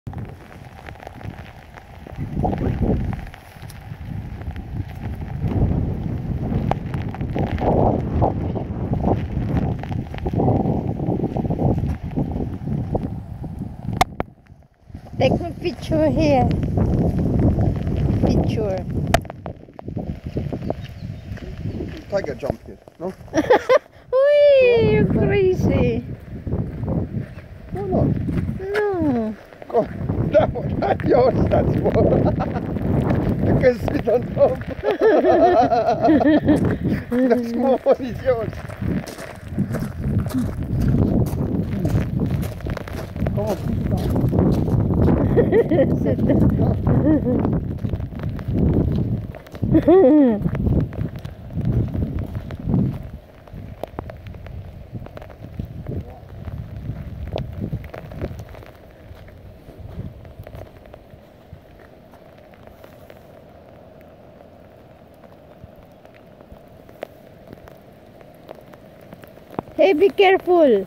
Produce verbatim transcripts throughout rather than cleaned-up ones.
Take my picture here. Picture. Tiger jump here, no? Wee, you're crazy. Why not? No. God, that one, that's yours, that's one. You can sit on top. The small one is yours. Come on, sit down. Sit down. Hey, be careful.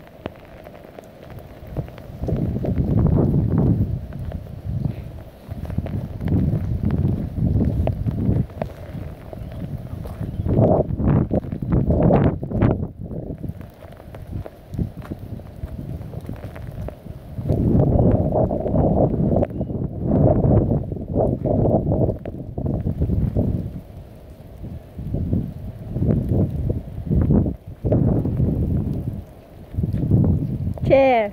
Chair.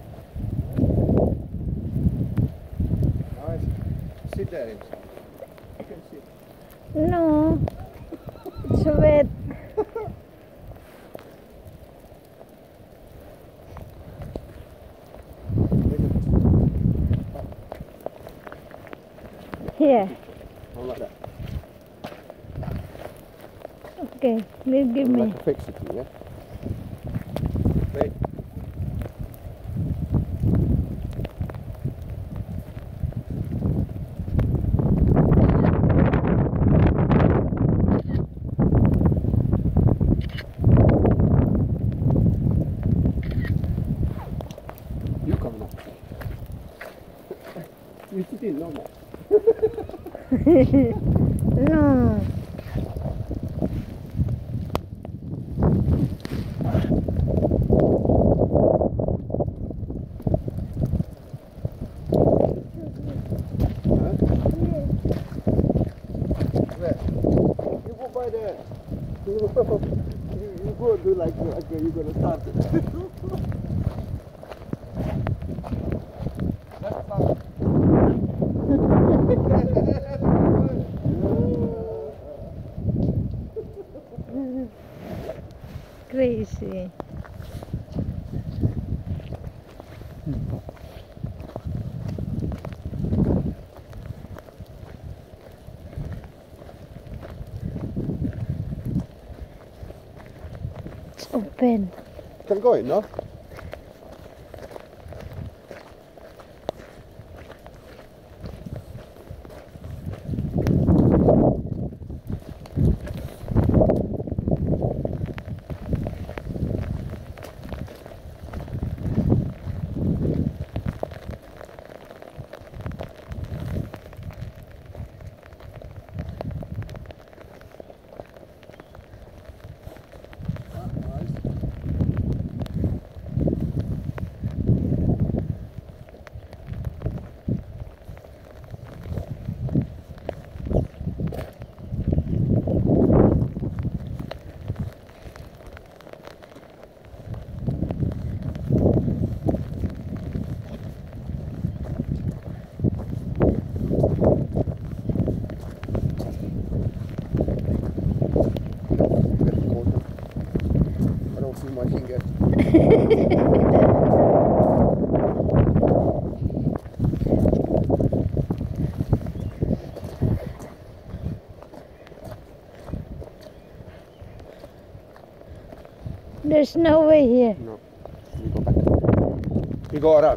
Nice. Sit there inside. You can sit. No. It's wet. Here. Not like that. Okay, you give I'd me. like to fix it, yeah? Wait. You come now. You sit in, no more. No. Huh? Where? You go by there. You go, you, you go do like, like you're gonna start it. Left side. Crazy. It's open. Can go in, no? My finger. There's no way here. No, you go back. You go around.